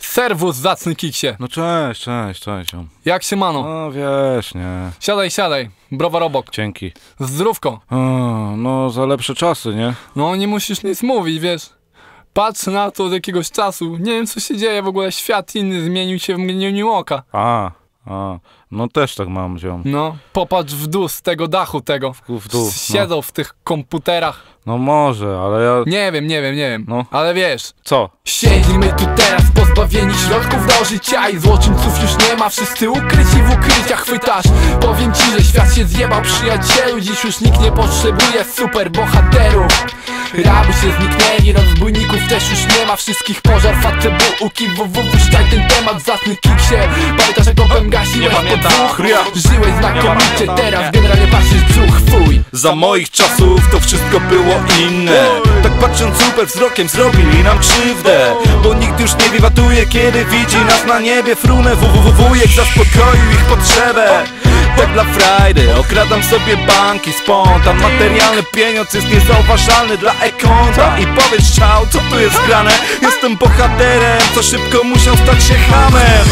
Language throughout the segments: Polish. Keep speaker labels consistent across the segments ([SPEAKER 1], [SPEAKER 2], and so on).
[SPEAKER 1] Serwus, zacny kiksie.
[SPEAKER 2] No cześć, cześć, cześć.
[SPEAKER 1] Jak się mano?
[SPEAKER 2] No wiesz, nie.
[SPEAKER 1] Siadaj, siadaj. Browar obok.
[SPEAKER 2] Dzięki.
[SPEAKER 1] Zdrówko.
[SPEAKER 2] No za lepsze czasy, nie?
[SPEAKER 1] No nie musisz nic mówić, wiesz. Patrz na to od jakiegoś czasu. Nie wiem co się dzieje, w ogóle świat inny zmienił się w mgnieniu oka.
[SPEAKER 2] No też tak mam, ziom.
[SPEAKER 1] No, popatrz w dół z tego dachu tego.
[SPEAKER 2] W dół,
[SPEAKER 1] Siedzą w tych komputerach.
[SPEAKER 2] No może, ale ja...
[SPEAKER 1] Nie wiem.
[SPEAKER 2] No.
[SPEAKER 1] Ale wiesz.
[SPEAKER 2] Co?
[SPEAKER 1] Siedzimy tu teraz pozbawieni środków do życia i złoczyńców już nie ma. Wszyscy ukryci w ukryciach chwytasz. Powiem ci, że świat się zjebał, przyjacielu. Dziś już nikt nie potrzebuje superbohaterów. Raby się zniknęli, rozbójników też już nie ma. Wszystkich pożar, FATB, UKI, WW. Puszczaj ten temat, zacny kiksie. Pamiętasz jak opem gasiłeś po dwóch? Żyłeś znakomicie, teraz generalnie patrzysz brzuch, fuj.
[SPEAKER 3] Za moich czasów to wszystko było inne. Tak patrząc super wzrokiem zrobili nam krzywdę. Bo nikt już nie wiwatuje, kiedy widzi nas na niebie. Frunę wujek zaspokoił ich potrzebę. Tak dla frajdy okradam sobie banki spontan. Materialny pieniądz jest niezauważalny dla e-konta. I powiedz ciao, co tu jest grane? Jestem bohaterem, co szybko musiał stać się hamem.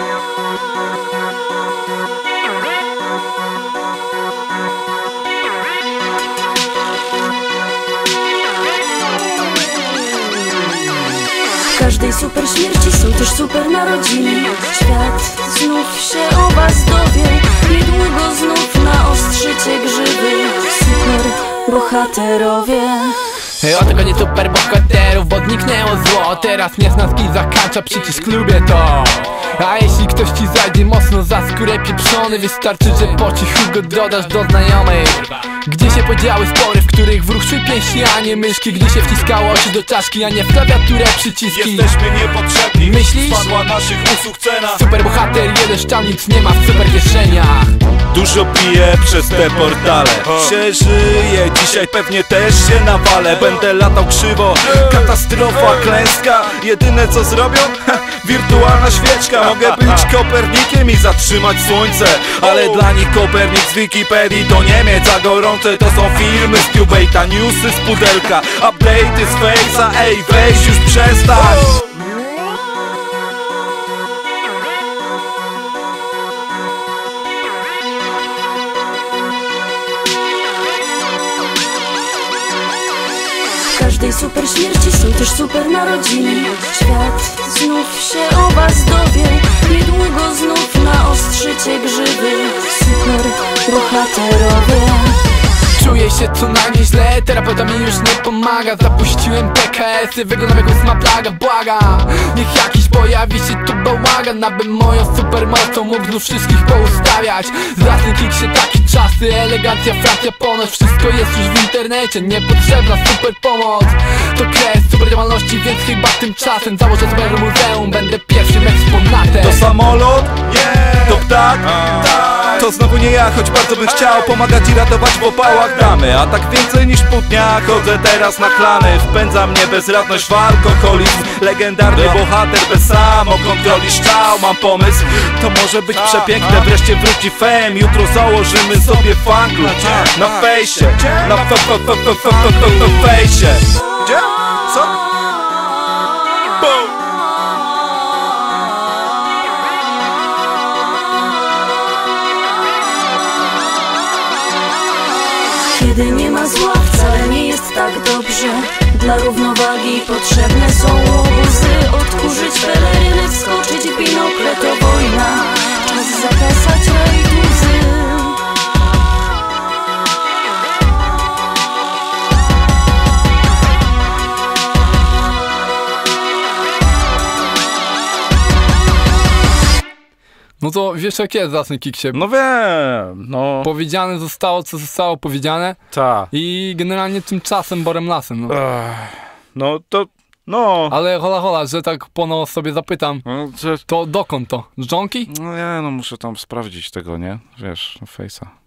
[SPEAKER 4] W każdej super śmierci są też super narodziny. Świat znów się o was dowie. Niedługo znów naostrzycie grzyby. Super bohaterowie.
[SPEAKER 1] O tego nie super bohaterów, bo zniknęło zło. Teraz niesnaski zakacza przycisk lubię to. A jeśli ktoś ci zajdzie mocno za skórę pieprzony, wystarczy, że po cichu go dodasz do znajomych. Gdzie się podziały spory, w których wróg szły pięści, a nie myszki? Gdy się wciskało oczy do czaszki, a nie w klawiaturę przyciski.
[SPEAKER 3] Jesteśmy niepotrzebni,
[SPEAKER 1] myślisz?
[SPEAKER 3] spadła naszych usług cena.
[SPEAKER 1] Super bohater, jeden szczał, nic nie ma w super kieszeniach.
[SPEAKER 3] Dużo piję przez te portale. Się żyje, dzisiaj pewnie też się nawalę. Będę latał krzywo, katastrofa, klęska. Jedyne co zrobią? Wirtualna świeczka. Mogę być Kopernikiem i zatrzymać słońce. Ale dla nich Kopernik z Wikipedii to Niemiec, a gorące to są filmy z Cubate'a, newsy z pudelka, update'y z Face'a. Ej, weź już przestań.
[SPEAKER 4] W każdej super śmierci są też super narodziny. Świat znów się o was dowie. Niedługo znów naostrzycie grzyby. Super bohaterowie.
[SPEAKER 1] Czuję się co najmniej źle, terapeuta mi już nie pomaga. Zapuściłem PKS-y, wyglądam jak ósma plaga, błagam. Niech jakiś pojawi się tu bałagan, abym moją supermocą mógł znów wszystkich poustawiać. Zacny kiksie, takie czasy, elegancja, Francja, ponoć wszystko jest już w internecie, niepotrzebna super pomoc. To kres super działalności, więc chyba tymczasem założę super muzeum, będę pierwszym eksponatem.
[SPEAKER 3] To samolot? Nie. To ptak? To znowu nie ja, choć bardzo bym chciał pomagać i ratować w opałach damy. A tak więcej niż pół dnia chodzę teraz na klany. Wpędza mnie bezradność w alkoholizm. Legendarny bohater bez samokontroli szczał. Mam pomysł, to może być przepiękne. Wreszcie wróci fame, jutro założymy sobie fanklub. Na fejsie, na fejsie. Gdzie? Co?
[SPEAKER 4] Kiedy nie ma zła, wcale nie jest tak dobrze. Dla równowagi potrzebne są łobuzy. Odkurzyć peleryny, wskoczyć w binokle, to wojna. Czas zakasać rajtuzy.
[SPEAKER 1] No to wiesz jak jest, zacny kiksie.
[SPEAKER 2] No wiem, no.
[SPEAKER 1] Powiedziane zostało co zostało powiedziane.
[SPEAKER 2] Ta.
[SPEAKER 1] I generalnie tymczasem borem lasem, no.
[SPEAKER 2] No to, no.
[SPEAKER 1] Ale hola, że tak pono sobie zapytam,
[SPEAKER 2] No, że...
[SPEAKER 1] to dokąd to? Z dżonki?
[SPEAKER 2] No nie, no muszę tam sprawdzić tego, nie? Wiesz, Face'a.